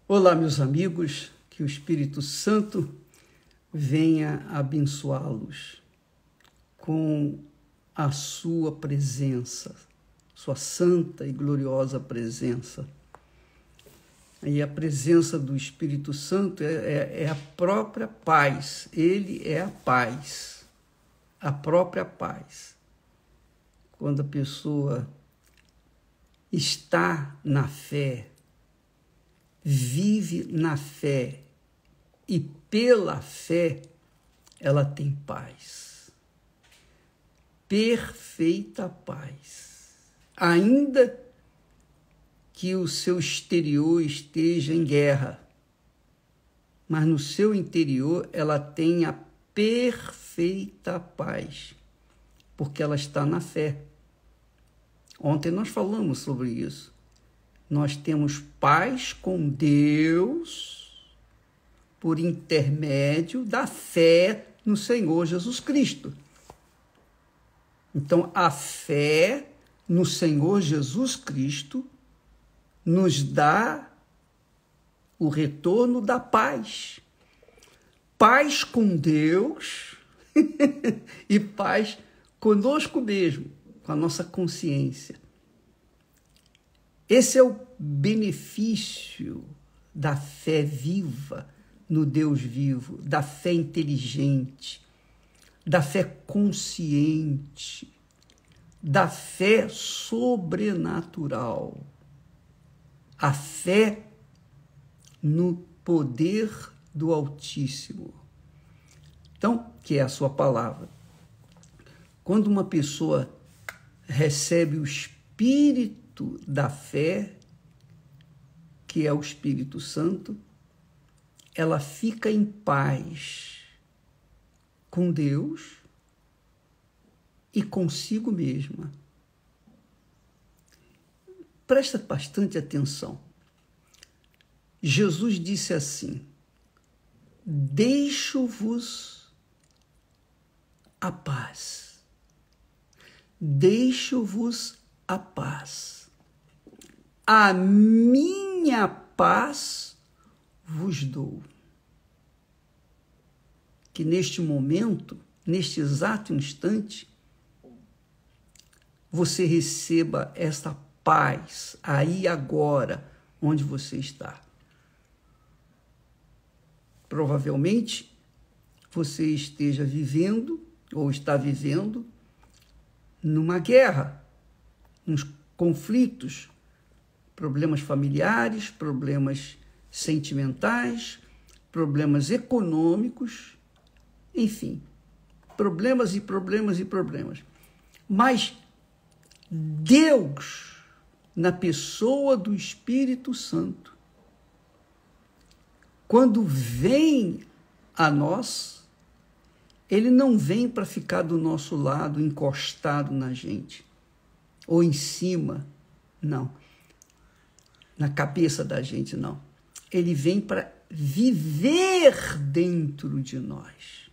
Olá, meus amigos, que o Espírito Santo venha abençoá-los com a sua presença, sua santa e gloriosa presença. E a presença do Espírito Santo é a própria paz, ele é a paz, a própria paz. Quando a pessoa está na fé, vive na fé e pela fé ela tem paz, perfeita paz, ainda que o seu exterior esteja em guerra, mas no seu interior ela tem a perfeita paz, porque ela está na fé. Ontem nós falamos sobre isso. Nós temos paz com Deus por intermédio da fé no Senhor Jesus Cristo. Então, a fé no Senhor Jesus Cristo nos dá o retorno da paz. Paz com Deus e paz conosco mesmo, com a nossa consciência. Esse é o benefício da fé viva no Deus vivo, da fé inteligente, da fé consciente, da fé sobrenatural, a fé no poder do Altíssimo. Então, que é a sua palavra. Quando uma pessoa recebe o Espírito da fé, que é o Espírito Santo, ela fica em paz com Deus e consigo mesma. Presta bastante atenção. Jesus disse assim: deixo-vos a paz. Deixo-vos a paz. A minha paz vos dou. Que neste momento, neste exato instante, você receba essa paz aí agora, onde você está. Provavelmente, você esteja vivendo ou está vivendo numa guerra, nos conflitos, problemas familiares, problemas sentimentais, problemas econômicos, enfim, problemas e problemas e problemas. Mas Deus, na pessoa do Espírito Santo, quando vem a nós, ele não vem para ficar do nosso lado, encostado na gente, ou em cima, não. Na cabeça da gente, não. Ele vem para viver dentro de nós.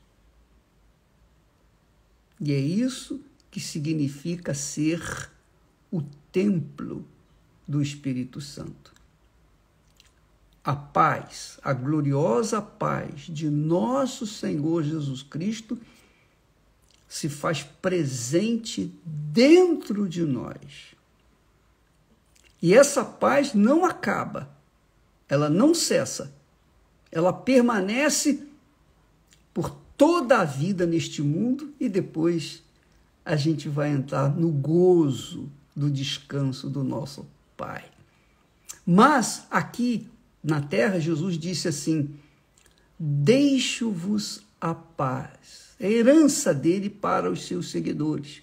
E é isso que significa ser o templo do Espírito Santo. A paz, a gloriosa paz de nosso Senhor Jesus Cristo se faz presente dentro de nós. E essa paz não acaba, ela não cessa, ela permanece por toda a vida neste mundo e depois a gente vai entrar no gozo do descanso do nosso Pai. Mas aqui na terra, Jesus disse assim: deixo-vos a paz. É herança dele para os seus seguidores.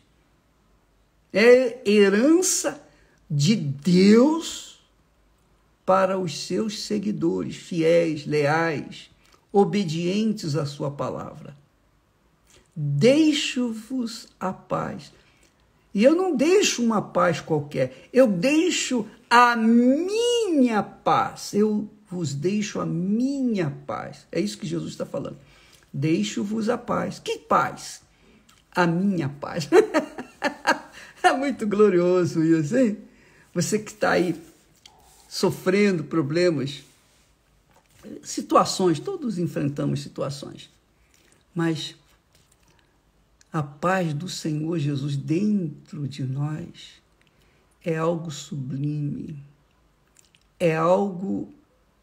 É herança de Deus para os seus seguidores, fiéis, leais, obedientes à sua palavra. Deixo-vos a paz. E eu não deixo uma paz qualquer, eu deixo a minha paz. Eu vos deixo a minha paz. É isso que Jesus está falando. Deixo-vos a paz. Que paz? A minha paz. É muito glorioso isso, hein? Você que está aí sofrendo problemas situações, todos enfrentamos situações, mas a paz do Senhor Jesus dentro de nós é algo sublime, é algo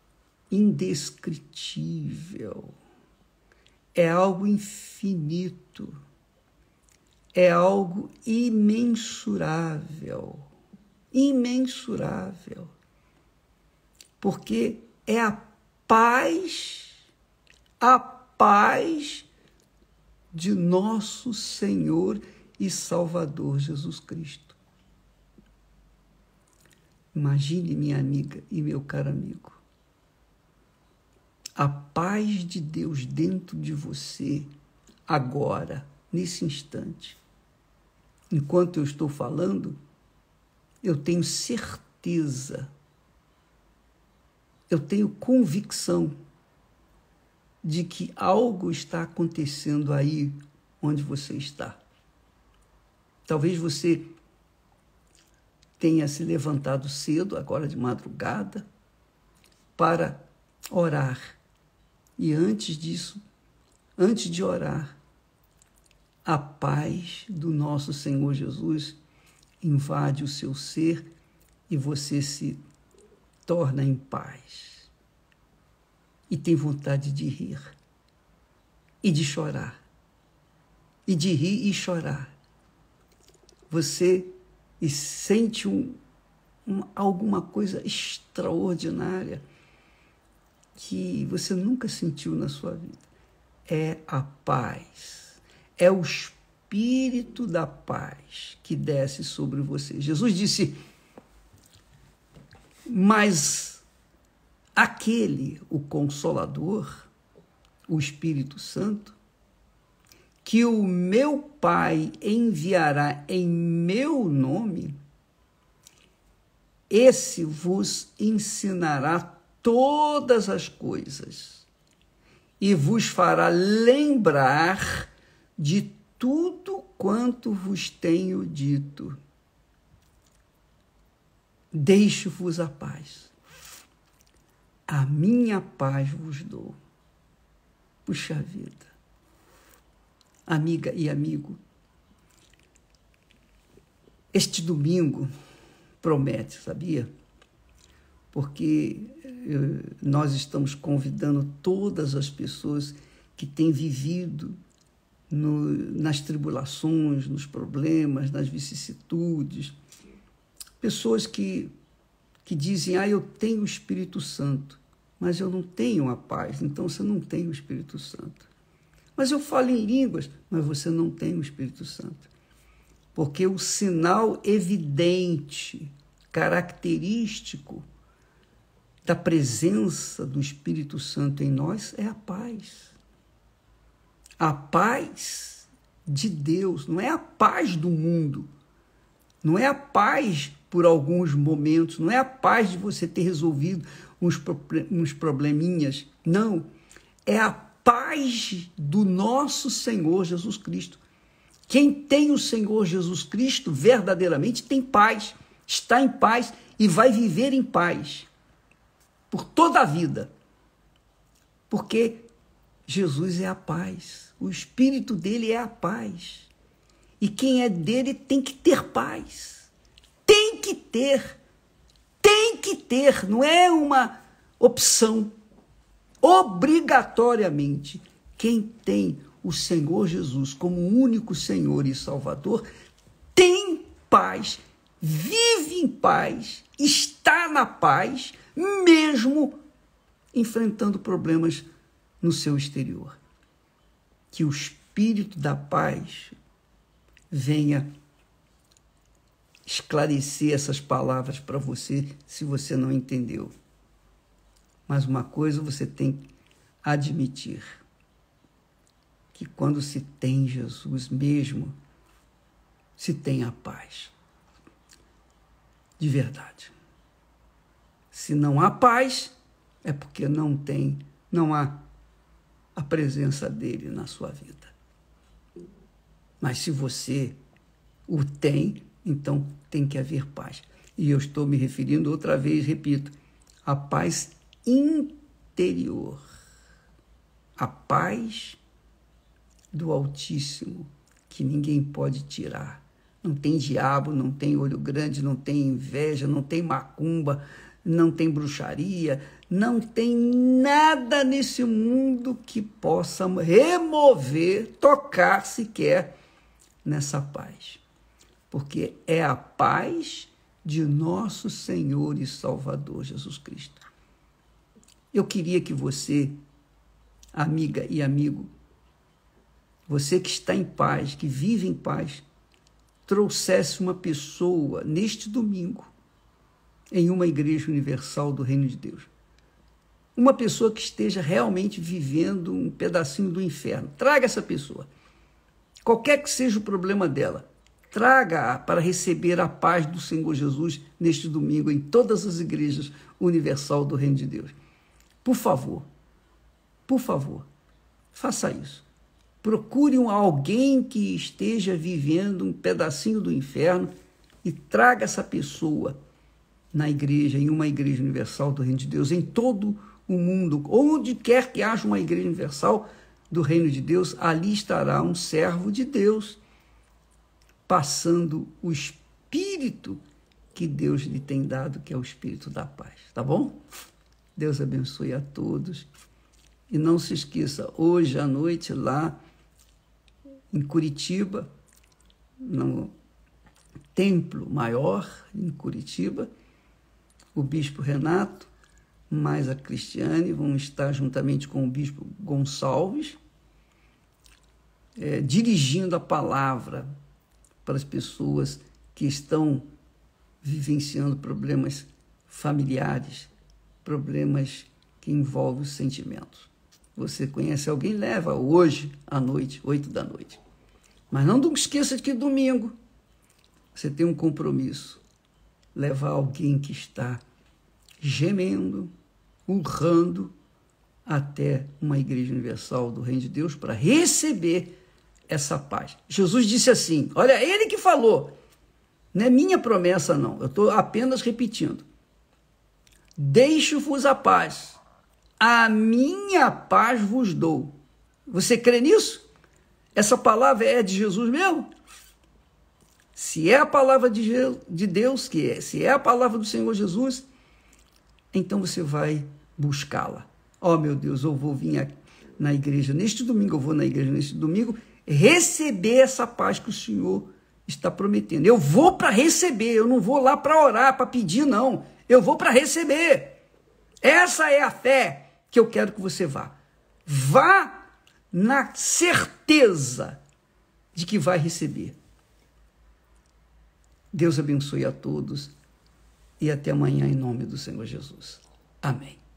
indescritível, é algo infinito, é algo imensurável, imensurável, porque é a paz de nosso Senhor e Salvador Jesus Cristo. Imagine, minha amiga e meu caro amigo, a paz de Deus dentro de você, agora, nesse instante. Enquanto eu estou falando, eu tenho certeza, eu tenho convicção de que algo está acontecendo aí onde você está. Talvez você tenha se levantado cedo, agora de madrugada, para orar. E antes disso, antes de orar, a paz do nosso Senhor Jesus invade o seu ser e você se torna em paz. E tem vontade de rir e de chorar. E de rir e chorar. Você sente alguma coisa extraordinária que você nunca sentiu na sua vida. É a paz. É o Espírito da paz que desce sobre você. Jesus disse, mas aquele, o Consolador, o Espírito Santo, que o meu Pai enviará em meu nome, esse vos ensinará todas as coisas e vos fará lembrar de tudo quanto vos tenho dito. Deixo-vos a paz. A minha paz vos dou. Puxa vida. Amiga e amigo, este domingo promete, sabia? Porque nós estamos convidando todas as pessoas que têm vivido nas tribulações, nos problemas, nas vicissitudes, pessoas que dizem, eu tenho o Espírito Santo, mas eu não tenho a paz, então você não tem o Espírito Santo. Mas eu falo em línguas, mas você não tem o Espírito Santo. Porque o sinal evidente, característico da presença do Espírito Santo em nós é a paz. A paz de Deus, não é a paz do mundo, não é a paz por alguns momentos, não é a paz de você ter resolvido uns probleminhas, não, é a paz do nosso Senhor Jesus Cristo. Quem tem o Senhor Jesus Cristo verdadeiramente tem paz, está em paz e vai viver em paz por toda a vida, porque Jesus é a paz, o Espírito dele é a paz, e quem é dele tem que ter paz, tem que ter, não é uma opção, obrigatoriamente, quem tem o Senhor Jesus como único Senhor e Salvador tem paz, vive em paz, está na paz, mesmo enfrentando problemas no seu exterior. Que o Espírito da paz venha esclarecer essas palavras para você, se você não entendeu. Mas uma coisa você tem que admitir, que quando se tem Jesus mesmo, se tem a paz. De verdade. Se não há paz, é porque não há a presença dele na sua vida. Mas se você o tem, então tem que haver paz. E eu estou me referindo outra vez, repito, a paz interior interior. A paz do Altíssimo, que ninguém pode tirar. Não tem diabo, não tem olho grande, não tem inveja, não tem macumba, não tem bruxaria, não tem nada nesse mundo que possa remover, tocar sequer nessa paz. Porque é a paz de nosso Senhor e Salvador Jesus Cristo. Eu queria que você, amiga e amigo, você que está em paz, que vive em paz, trouxesse uma pessoa neste domingo em uma igreja universal do Reino de Deus. Uma pessoa que esteja realmente vivendo um pedacinho do inferno. Traga essa pessoa. Qualquer que seja o problema dela, traga-a para receber a paz do Senhor Jesus neste domingo em todas as igrejas universal do Reino de Deus. Por favor, faça isso. Procure alguém que esteja vivendo um pedacinho do inferno e traga essa pessoa na igreja, em uma igreja universal do Reino de Deus, em todo o mundo, onde quer que haja uma igreja universal do Reino de Deus, ali estará um servo de Deus, passando o Espírito que Deus lhe tem dado, que é o Espírito da paz. Tá bom? Deus abençoe a todos. E não se esqueça, hoje à noite, lá em Curitiba, no Templo Maior, em Curitiba, o bispo Renato, mais a Cristiane, vão estar juntamente com o bispo Gonçalves, dirigindo a palavra para as pessoas que estão vivenciando problemas familiares, problemas que envolvem os sentimentos. Você conhece alguém? Leva hoje à noite, 8 da noite. Mas não esqueça de que domingo você tem um compromisso. Levar alguém que está gemendo, urrando, até uma igreja universal do Reino de Deus para receber essa paz. Jesus disse assim, olha, ele que falou, não é minha promessa não, eu estou apenas repetindo. Deixo-vos a paz. A minha paz vos dou. Você crê nisso? Essa palavra é de Jesus mesmo? Se é a palavra de Deus, se é a palavra do Senhor Jesus, então você vai buscá-la. Oh, meu Deus, eu vou vir na igreja neste domingo, eu vou na igreja neste domingo, receber essa paz que o Senhor está prometendo. Eu vou para receber, eu não vou lá para orar, para pedir, não. Eu vou para receber. Essa é a fé que eu quero que você vá. Vá na certeza de que vai receber. Deus abençoe a todos e até amanhã em nome do Senhor Jesus. Amém.